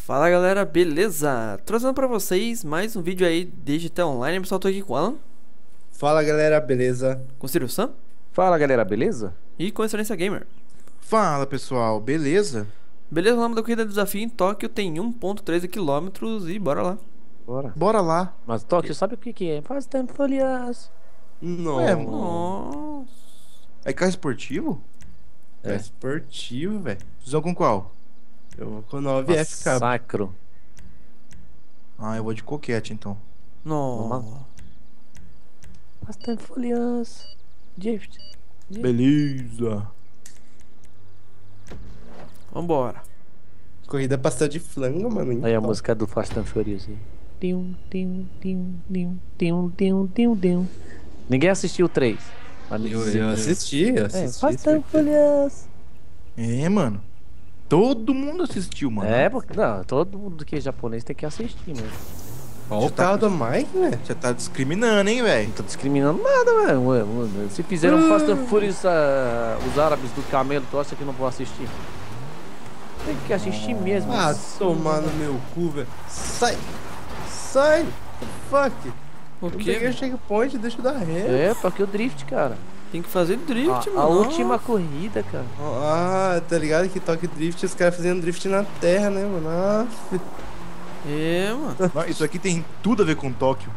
Fala galera, beleza? Trazendo pra vocês mais um vídeo aí de GTA Online. Pessoal, tô aqui com o Alan, Fala galera, beleza? com o Ciro Sam Fala galera, beleza? e com a Excelência Gamer. Fala pessoal, beleza? Beleza, o nome da corrida do desafio em Tóquio tem 1,13 km e bora lá. Bora. Bora lá. Mas Tóquio, sabe o que que é? Faz tempo, folhas. Ué, mano. Nossa. É carro esportivo? É esportivo, velho. Vocês com qual? Eu vou com 9F, cara. Sacro. Ah, eu vou de coquete então. Nossa. Faz tempo, folhas. Drift. Beleza. Vambora. Corrida pastel de flango, mano. Aí a Então. música do Fast and Furious aí. Tim. Ninguém assistiu o 3. Eu assisti, Fast and Furious. É, mano. Todo mundo assistiu, mano. É, porque não, todo mundo que é japonês tem que assistir mesmo. Olha o carro do Mike, velho. Você tá discriminando, hein, velho? Não tô discriminando nada, velho. Se fizeram Fast and Furious, os árabes do camelo, tu acha que não vou assistir? Tem que assistir mesmo. Ah, tomar no meu cu, velho. Sai! Sai! Fuck! O Eu peguei que? o checkpoint, deixa eu dar ré. É, porque o drift, cara. Tem que fazer drift, A mano. última corrida, cara. Ah, tá ligado que toque drift, os caras fazendo drift na terra, né, mano? Ah, É, mano. Não, isso aqui tem tudo a ver com Tóquio.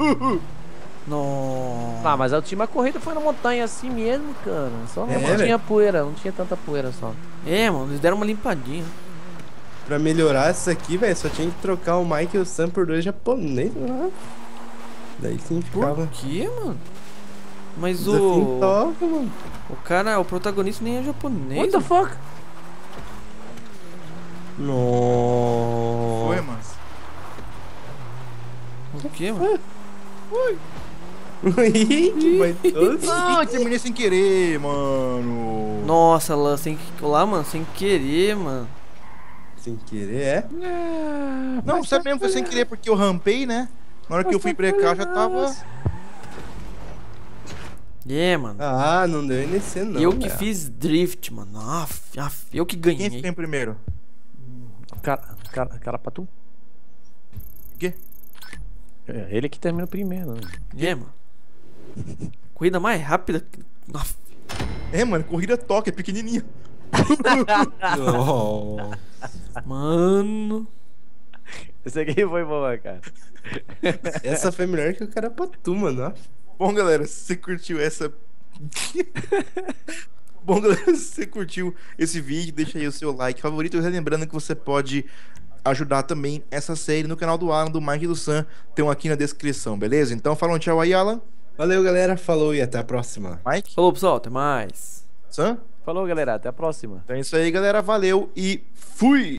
Nossa. Ah, mas a última corrida foi na montanha assim mesmo, cara. Só não É, tinha velho. poeira, não tinha tanta poeira só. É, mano, eles deram uma limpadinha. pra melhorar isso aqui, velho, só tinha que trocar o Mike e o Sam por dois japoneses, né? Daí sim ficava. Por quê, mano? Mas Desafio em o Tóquio, mano. cara, o protagonista nem é japonês. What the fuck? Nossa. Foi, mano. O quê, mano? Que baitoso. Não, eu terminei sem querer, mano. Nossa, lá, mano, sem querer, mano. Sem querer, é? Não, sério mesmo, foi sem querer porque eu rampei, né? Na hora que eu fui brecar já tava... É, mano. Ah, não deu NC não. Eu que cara. fiz drift, mano. Eu que Quem ganhei. ficou em primeiro? Cara pra tu. O quê? É, ele que termina primeiro. Né? É, mano. Corrida mais rápida. Aff. É, mano, corrida Tóquio, é pequenininha. Nossa. Mano. Esse aqui foi boa, cara. Essa foi melhor que o cara pra tu, mano. Ó. Bom, galera, se você curtiu essa... Bom, galera, se você curtiu esse vídeo, deixa aí o seu like favorito. Lembrando que você pode ajudar também essa série no canal do Alan, do Mike e do Sam. Tem um aqui na descrição, beleza? Então fala um tchau aí, Alan. Valeu, galera. Falou e até a próxima. Mike, Falou, pessoal. Até mais. Sam. Falou, galera. Até a próxima. Então é isso aí, galera. Valeu e fui!